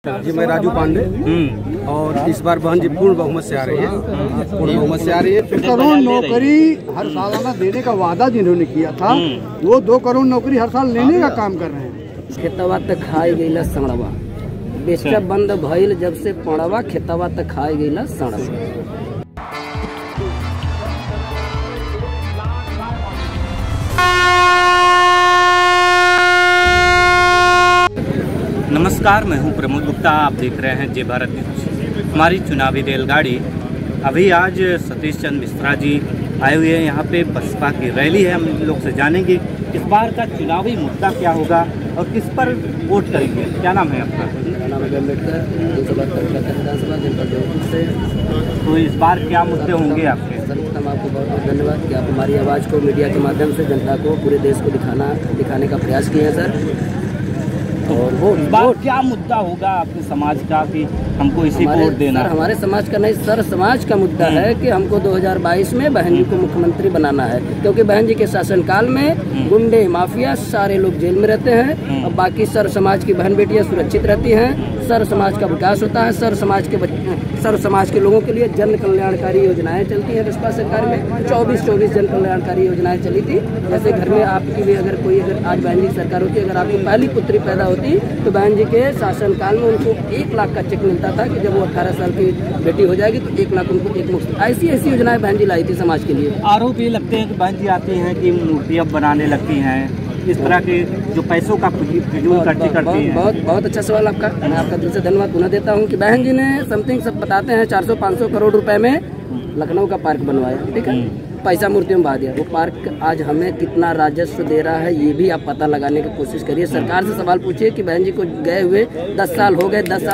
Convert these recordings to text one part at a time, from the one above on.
जी मैं राजू पांडे और इस बार बहन जी पूर्ण बहुमत से आ रही है। पूर्ण बहुमत से आ रही है। करोड़ नौकरी हर सालाना देने का वादा जिन्होंने किया था वो 2 करोड़ नौकरी हर साल लेने का काम कर रहे हैं। खेतवा तक खाई गईला सड़वा, बेचा बंद भइल जब से पड़वा, खेतवा तक खाई गईला सड़वा। नमस्कार, मैं हूं प्रमोद गुप्ता। आप देख रहे हैं जय भारत न्यूज। हमारी चुनावी रेलगाड़ी अभी आज सतीश चंद्र मिश्रा जी आए हुए हैं। यहाँ पे बसपा की रैली है। हम लोग से जानेंगे इस बार का चुनावी मुद्दा क्या होगा और किस पर वोट करेंगे। क्या नाम है आपका? तो इस बार क्या मुद्दे होंगे आपके? सर्वप्रथम आपको बहुत बहुत धन्यवाद कि आप हमारी आवाज़ को मीडिया के माध्यम से जनता को, पूरे देश को दिखाने का प्रयास किए हैं सर। और वो क्या मुद्दा होगा आपके समाज का कि हमको इसी को वोट देना? सर हमारे समाज का नहीं, सर समाज का मुद्दा है कि हमको 2022 में बहन जी को मुख्यमंत्री बनाना है, क्योंकि बहन जी के शासनकाल में गुंडे माफिया सारे लोग जेल में रहते हैं और बाकी सर समाज की बहन बेटियां सुरक्षित रहती हैं। सर समाज का विकास होता है। सर समाज के लोगों के लिए जन कल्याणकारी योजनाएं चलती हैं। बसपा सरकार में 24 जन कल्याणकारी योजनाएं चली थी। जैसे घर में आपकी भी अगर आज बहन जी की सरकार होती, अगर आपकी पहली पुत्री पैदा होती तो बहन जी के शासनकाल में उनको 1 लाख का चेक मिलता था कि जब वो 18 साल की बेटी हो जाएगी तो 1 लाख उनको एक मुफ्त। ऐसी योजनाएं बहन जी लाई थी समाज के लिए। आरोप ये लगते हैं कि बहन जी आती हैं कि मूर्तियाँ बनाने लगती हैं, इस तरह के जो पैसों का फिजूल खर्ची करती हैं। बहुत अच्छा सवाल आपका। मैं आपका दिल से धन्यवाद पुनः देता हूँ कि बहन जी ने समथिंग सब बताते हैं 400-500 करोड़ रुपए में लखनऊ का पार्क बनवाया, ठीक है, पैसा मूर्तियों में बहा दिया। वो पार्क आज हमें कितना राजस्व दे रहा है ये भी आप पता लगाने की कोशिश करिए। सरकार से सवाल पूछिए कि बहन जी को गए हुए 10 साल हो गए। 10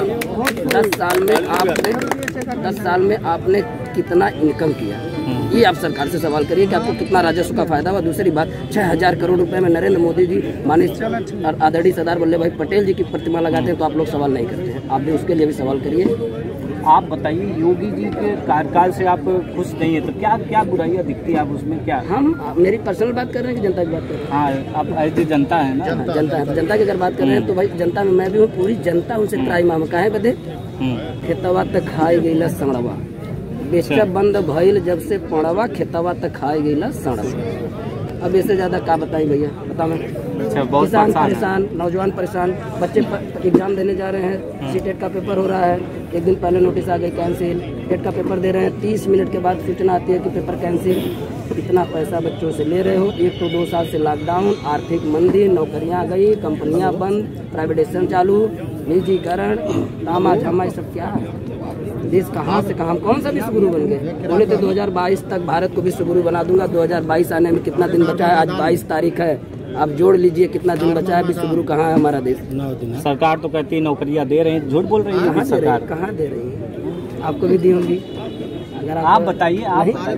साल में आपने कितना इनकम किया, ये आप सरकार से सवाल करिए कि आपको कितना राजस्व का फायदा हुआ। दूसरी बात, 6000 करोड़ रुपए में नरेंद्र मोदी जी, माननीय आदरणीय सरदार वल्लभ भाई पटेल जी की प्रतिमा लगाते हैं तो आप लोग सवाल नहीं करते हैं। आप भी उसके लिए भी सवाल करिए। आप बताइए, योगी जी के कार्यकाल से आप खुश नहीं है तो क्या बुराइयां दिखती है आप उसमें? क्या मेरी पर्सनल बात कर रहे हैं कि जनता की बात कर रहे हैं? हाँ, आप ऐसी जनता है ना। जनता है तो जनता की अगर बात कर रहे हैं तो भाई जनता में मैं भी हूँ। पूरी जनता उनसे त्राई माम काहे बदे खेतवा तक खाई गईला सड़वा, बेचा बंद भइल जब से पड़वा, खेतवा तक खाई गईला सड़वा। अब इससे ज्यादा क्या बताएं भैया, बता मैं। किसान परेशान, नौजवान परेशान, बच्चे एग्जाम देने जा रहे हैं, सीटेट का पेपर हो रहा है, 1 दिन पहले नोटिस आ गई कैंसिल। टेट का पेपर दे रहे हैं, 30 मिनट के बाद सूचना आती है कि पेपर कैंसिल। इतना पैसा बच्चों से ले रहे हो। 1 तो 2 साल से लॉकडाउन, आर्थिक मंदी, नौकरियां गई, कंपनियां बंद, प्राइवेटाइजेशन चालू, निजीकरण, तामा झामा, सब क्या है? देश कहाँ से कहाँ, कौन सा विश्व गुरु बन गए? बोले तो 2022 तक भारत को विश्व गुरु बना दूंगा। 2022 आने में कितना दिन बचा है? आज 22 तारीख है, आप जोड़ लीजिए कितना दिन बचा है। विश्व गुरु कहाँ है हमारा देश? सरकार तो कहती है नौकरियां दे रहे हैं, झूठ बोल रही है सरकार। कहाँ दे रही है? आपको भी दी होंगी। अगर आप बताइए।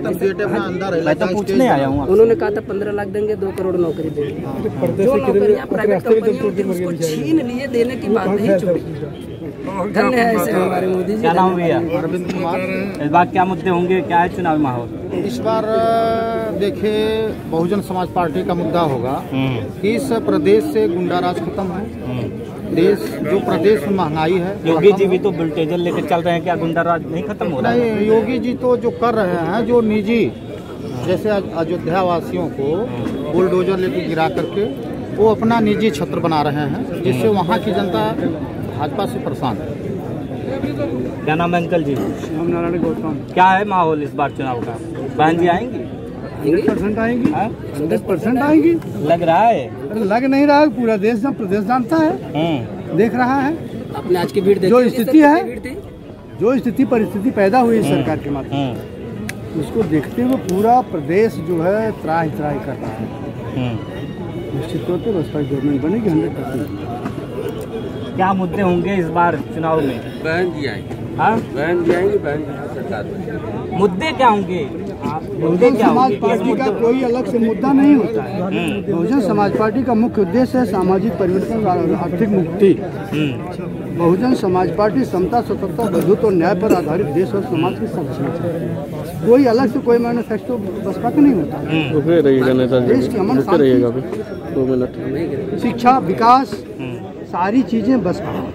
मैं तो पूछने आया हूँ। उन्होंने कहा था 15 लाख देंगे, 2 करोड़ नौकरी देंगे। जो नौकरियां प्राइवेट कंपनियों उसको छीन लिए, देने की बात नहीं छोड़ी। धन्य है ऐसे हमारे मोदी जी। क्या नाम भैया? अरविंद कुमार। इस बार क्या मुद्दे होंगे, क्या है चुनावी माहौल? इस बार देखिए बहुजन समाज पार्टी का मुद्दा होगा कि इस प्रदेश से गुंडाराज खत्म है। जो प्रदेश में महंगाई है। योगी जी भी तो बुलडोजर लेकर चल रहे हैं, क्या गुंडाराज नहीं खत्म हो रहा है? नहीं, योगी जी तो जो कर रहे हैं, जो निजी, जैसे अयोध्या वासियों को बुलडोजर लेकर गिरा करके वो अपना निजी छत्र बना रहे हैं, जिससे वहाँ की जनता भाजपा से परेशान है। क्या नाम है अंकल जी? श्याम नारायण गौतम। क्या है माहौल इस बार चुनाव का? बहन जी आएंगी? 100% आएंगी। 100% आएंगी लग रहा है। लग नहीं रहा है, पूरा देश प्रदेश जानता है, देख रहा है। अपने आज की भीड़ जो स्थिति है, जो स्थिति परिस्थिति पैदा हुई सरकार के माध्यम, उसको देखते हुए पूरा प्रदेश जो है त्राही कर रहा है। निश्चित तौर पर बसपा गवर्नमेंट बनेगी 100%। क्या मुद्दे होंगे इस बार चुनाव में? बहन जी आएंगी। हाँ, बहन जी आएंगी, बहन जी सरकार में। मुद्दे क्या होंगे? बहुजन समाज पार्टी का कोई अलग से मुद्दा नहीं होता है। बहुजन समाज पार्टी का मुख्य उद्देश्य है सामाजिक परिवर्तन और आर्थिक मुक्ति। बहुजन समाज पार्टी समता, स्वतंत्रता, बंधुत्व और न्याय पर आधारित देश और समाज की संरक्षण। कोई अलग से कोई मैन्युफैक्चर बसपा का नहीं होता है। देश की अमन शांति, शिक्षा, विकास, सारी चीजें बसपा।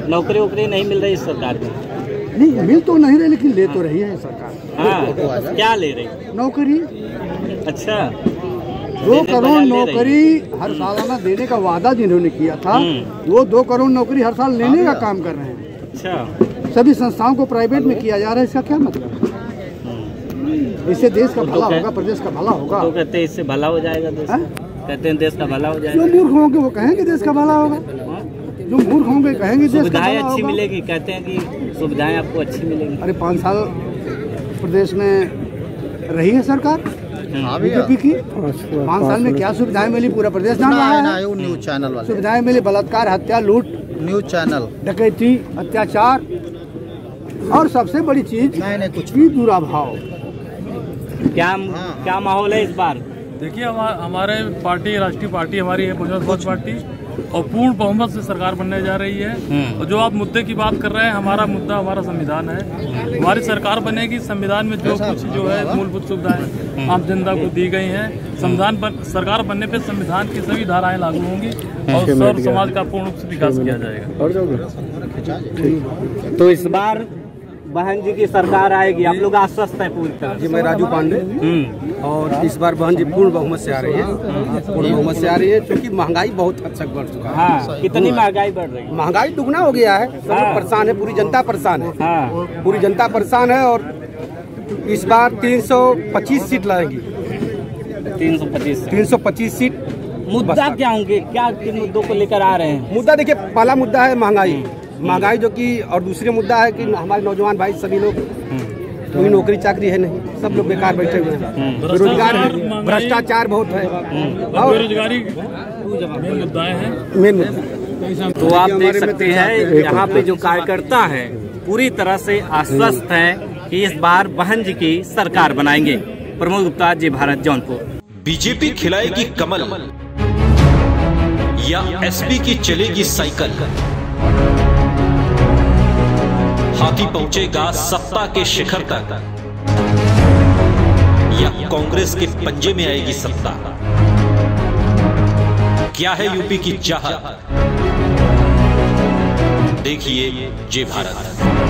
नौकरी वोकरी नहीं मिल रही इस सरकार में? नहीं, मिल तो नहीं रही, लेकिन ले तो रही है सरकार। हाँ, क्या ले रही? नौकरी। अच्छा, 2 करोड़ नौकरी हर सालाना देने का वादा जिन्होंने किया था, वो 2 करोड़ नौकरी हर साल लेने का काम कर रहे हैं। अच्छा, सभी संस्थाओं को प्राइवेट में किया जा रहा है, इसका क्या मतलब? इससे देश का भला होगा, प्रदेश का भला होगा। तो कहते हैं इससे भला हो जाएगा देश। कहते हैं देश का भला हो जाएगा। जो मूर्ख होंगे वो कहेंगे देश का भला होगा, जो मूर्ख होंगे कहेंगे देश का भला सुविधाएं होगा। अच्छी मिलेगी, कहते हैं कि सुविधाएं आपको अच्छी मिलेंगी। अरे 5 साल प्रदेश में रही है सरकार बीजेपी की, 5 साल में क्या सुविधाएं मिली पूरा प्रदेश जान रहा है। न्यूज चैनल वाले सुविधाएं मिली, बलात्कार, हत्या, लूट, न्यूज चैनल, डकैती, अत्याचार, और सबसे बड़ी चीज नहीं कुछ की दुराभाव। क्या माहौल है इस बार? देखिए, हमारे पार्टी, राष्ट्रीय पार्टी हमारी है बहुजन समाज पार्टी, और पूर्ण बहुमत से सरकार बनने जा रही है। और जो आप मुद्दे की बात कर रहे हैं, हमारा मुद्दा हमारा संविधान है। हमारी सरकार बनेगी, संविधान में जो कुछ जो है मूलभूत सुविधाएं आम जनता को दी गई हैं, सरकार बनने पे संविधान की सभी धाराएं लागू होंगी और सर्व समाज का पूर्ण रूप से विकास किया जाएगा। तो इस बार बहन जी की सरकार आएगी, आप लोग आश्वस्त है पूरी तरह? जी, मैं राजू पांडे, और इस बार बहन जी पूर्ण बहुमत से आ रही है। पूर्ण बहुमत से आ रही है क्योंकि महंगाई बहुत हद तक बढ़ चुका है। हाँ, कितनी महंगाई बढ़ रही है? महंगाई दुगना हो गया है, सब लोग परेशान है, पूरी जनता परेशान है। हाँ, पूरी जनता परेशान है, और इस बार 325 सीट लगेगी। 325 सीट। मुद्दा क्या होंगे, क्या किन मुद्दों को लेकर आ रहे हैं? मुद्दा देखिए, पहला मुद्दा है महंगाई जो कि, और दूसरे मुद्दा है कि हमारे नौजवान भाई सभी लोग, कोई नौकरी चाकरी है नहीं, सब लोग बेकार बैठे हुए हैं, बेरोजगार है, भ्रष्टाचार बहुत है, और बेरोजगारी मेन मुद्दाएं हैं। मेन मुद्दा। तो आप देख सकते हैं यहाँ पे जो कार्यकर्ता है पूरी तरह से आश्वस्त है कि इस बार बहन जी की सरकार बनाएंगे। प्रमोद गुप्ता, जी भारत, जौनपुर। बीजेपी खिलाएगी कमल या एसपी की चलेगी साइकिल? हाथी पहुंचेगा सत्ता के शिखर तक या कांग्रेस के पंजे में आएगी सत्ता? क्या है यूपी की चाहत? देखिए जय भारत।